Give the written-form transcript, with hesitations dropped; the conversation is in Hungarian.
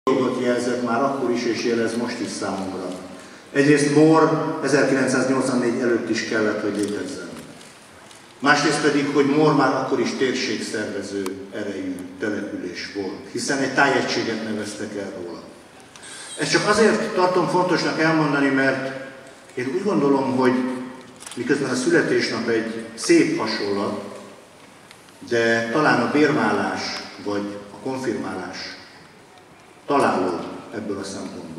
dolgot jelzett már akkor is, és jelez most is számunkra. Egyrészt Mór 1984 előtt is kellett, hogy létezzen. Másrészt pedig, hogy Mór már akkor is térségszervező erejű település volt, hiszen egy tájegységet neveztek el róla. Ezt csak azért tartom fontosnak elmondani, mert én úgy gondolom, hogy miközben a születésnap egy szép hasonlat, de talán a bérválás vagy a konfirmálás találó ebből a szempontból.